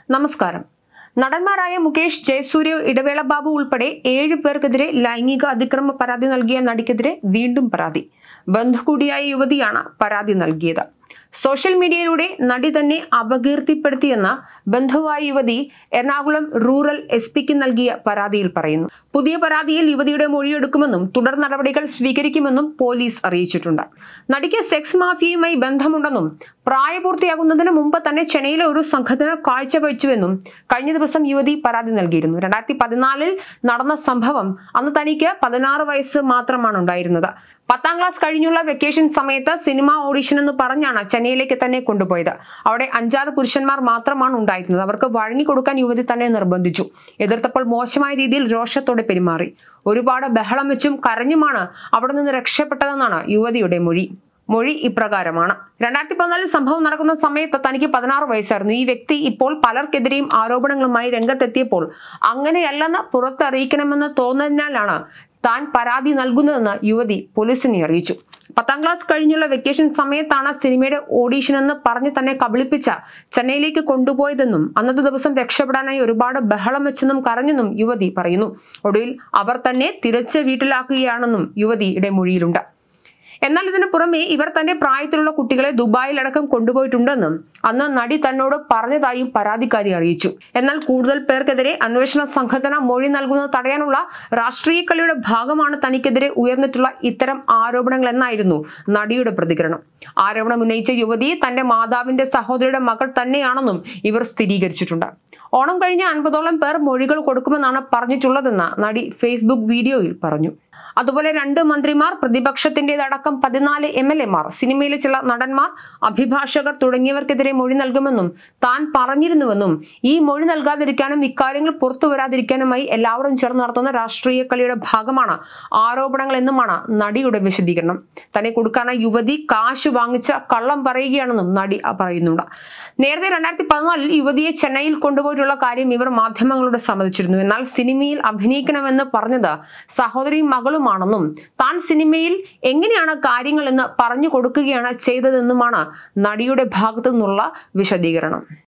നമസ്കാരം. നടന്മാരായ മുകേഷ്, ജയസൂര്യ, ഇടവേള ബാബു ഉൾപ്പെടെ 7 പേർക്കെതിരെ ലൈംഗിക അതിക്രമ പരാതി നൽകിയ നടിക്കെതിരെ വീണ്ടും പരാതി. ബന്ധു കൂടിയായ യുവതിയാണ് പരാതി നൽകിയത്. സോഷ്യൽ മീഡിയയിലൂടെ നടി തന്നെ അപകീർത്തിപ്പെടുത്തിയെന്ന ബന്ധുവായ യുവതി എറണാകുളം റൂറൽ SP-ക്ക് നൽകിയ പരാതിയിൽ പറയുന്നു. പുതിയ പരാതിയിൽ യുവതിയുടെ മൊഴിയെടുക്കുമെന്നും തുടർ നടപടികൾ സ്വീകരിക്കുമെന്നും പോലീസ് അറിയിച്ചിട്ടുണ്ട്. നടിക്ക് സെക്സ് മാഫിയയുമായി ബന്ധമുണ്ടെന്നും പ്രായപൂർത്തിയാകുന്നതിന് മുമ്പ് തന്നെ ചെന്നൈയിലെ ഒരു സംഘത്തിന് കാഴ്ചവെച്ചുവെന്നും കഴിഞ്ഞ ദിവസം യുവതി പരാതി നൽകിയിരുന്നു. 2014 നടന്ന സംഭവം. അന്ന് തനിക്ക് 16 വയസ്സ് മാത്രമാണ് ഉണ്ടായിരുന്നത്. 10ാം ക്ലാസ് കഴിഞ്ഞുള്ള വെക്കേഷൻ സമയത്ത് സിനിമ ഓഡിഷൻ എന്ന് പറഞ്ഞാണ് ചെന്നൈയിലേക്ക് തന്നെ കൊണ്ടുപോയത്. അവിടെ 5-6 പുരുഷന്മാർ മാത്രമാണ് ഉണ്ടായിരുന്നത്. അവർക്ക് വഴങ്ങിക്കൊടുക്കാൻ യുവതി തന്നെ നിർബന്ധിച്ചു. എതിർത്തപ്പോൾ മോശമായ രീതിയിൽ രോഷത്തോടെ പെരുമാറി. ഒരുപാട് ബഹളം വെച്ചും കരഞ്ഞുമാണ് അവിടെ നിന്ന് രക്ഷപ്പെട്ടതെന്നാണ് യുവതിയുടെ മൊഴി ഇപ്രകാരമാണ്. 2014 സംഭവം നടക്കുന്ന സമയത്ത് തനിക്ക് 16 വയസ്സായിരുന്നു. ഈ വ്യക്തി ഇപ്പോൾ പലർക്കെതിരെയും ആരോപണങ്ങളുമായി രംഗത്തെത്തിയപ്പോൾ അങ്ങനെയല്ലെന്ന് പുറത്തറിയിക്കണമെന്ന് തോന്നുന്നതിനാലാണ് താൻ പരാതി നൽകുന്നതെന്ന് യുവതി പോലീസിനെ അറിയിച്ചു. 10ാം ക്ലാസ് കഴിഞ്ഞുള്ള വെക്കേഷൻ സമയത്താണ് സിനിമയുടെ ഓഡീഷൻ എന്ന് പറഞ്ഞ് തന്നെ കബളിപ്പിച്ച ചെന്നൈയിലേക്ക് കൊണ്ടുപോയതെന്നും അന്നത്തെ ദിവസം രക്ഷപ്പെടാനായി ഒരുപാട് ബഹളം വെച്ചെന്നും കരഞ്ഞെന്നും യുവതി പറയുന്നു. ഒടുവിൽ അവർ തന്നെ തിരിച്ച് വീട്ടിലാക്കുകയാണെന്നും യുവതിയുടെ മൊഴിയിലുണ്ട്. എന്നാൽ ഇതിനു പുറമെ ഇവർ തന്റെ പ്രായത്തിലുള്ള കുട്ടികളെ ദുബായിലടക്കം കൊണ്ടുപോയിട്ടുണ്ടെന്നും അന്ന് നടി തന്നോട് പറഞ്ഞതായും പരാതിക്കാരി അറിയിച്ചു. എന്നാൽ കൂടുതൽ പേർക്കെതിരെ അന്വേഷണ സംഘത്തിന് മൊഴി നൽകുന്നത് തടയാനുള്ള രാഷ്ട്രീയ കളിയുടെ ഭാഗമാണ് തനിക്കെതിരെ ഉയർന്നിട്ടുള്ള ഇത്തരം ആരോപണങ്ങൾ എന്നായിരുന്നു നടിയുടെ പ്രതികരണം. ആരോപണം ഉന്നയിച്ച യുവതി തന്റെ മാതാവിന്റെ സഹോദരിയുടെ മകൾ തന്നെയാണെന്നും ഇവർ സ്ഥിരീകരിച്ചിട്ടുണ്ട്. ഓണം കഴിഞ്ഞ് 50ഓളം പേർ മൊഴികൾ കൊടുക്കുമെന്നാണ് പറഞ്ഞിട്ടുള്ളതെന്ന് നടി ഫേസ്ബുക്ക് വീഡിയോയിൽ പറഞ്ഞു. അതുപോലെ 2 മന്ത്രിമാർ, പ്രതിപക്ഷത്തിന്റേതടക്കം 14 MLA-മാർ, സിനിമയിലെ ചില നടന്മാർ, അഭിഭാഷകർ തുടങ്ങിയവർക്കെതിരെ മൊഴി നൽകുമെന്നും താൻ പറഞ്ഞിരുന്നുവെന്നും ഈ മൊഴി നൽകാതിരിക്കാനും ഇക്കാര്യങ്ങൾ പുറത്തു വരാതിരിക്കാനുമായി എല്ലാവരും ചേർന്ന് നടത്തുന്ന രാഷ്ട്രീയ കളിയുടെ ഭാഗമാണ് ആരോപണങ്ങൾ എന്നുമാണ് നടിയുടെ വിശദീകരണം. തന്നെ കൊടുക്കാനായി യുവതി കാശ് വാങ്ങിച്ച കള്ളം പറയുകയാണെന്നും നടി പറയുന്നുണ്ട്. നേരത്തെ 2014 യുവതിയെ ചെന്നൈയിൽ കൊണ്ടുപോയിട്ടുള്ള കാര്യം ഇവർ മാധ്യമങ്ങളോട് സമ്മതിച്ചിരുന്നു. എന്നാൽ സിനിമയിൽ അഭിനയിക്കണമെന്ന് പറഞ്ഞത് സഹോദരിയും മകളുമാണെന്നും താൻ സിനിമയിൽ എങ്ങനെയാണ് കാര്യങ്ങൾ എന്ന് പറഞ്ഞു കൊടുക്കുകയാണ് ചെയ്തതെന്നുമാണ് നടിയുടെ ഭാഗത്തു നിന്നുള്ള വിശദീകരണം.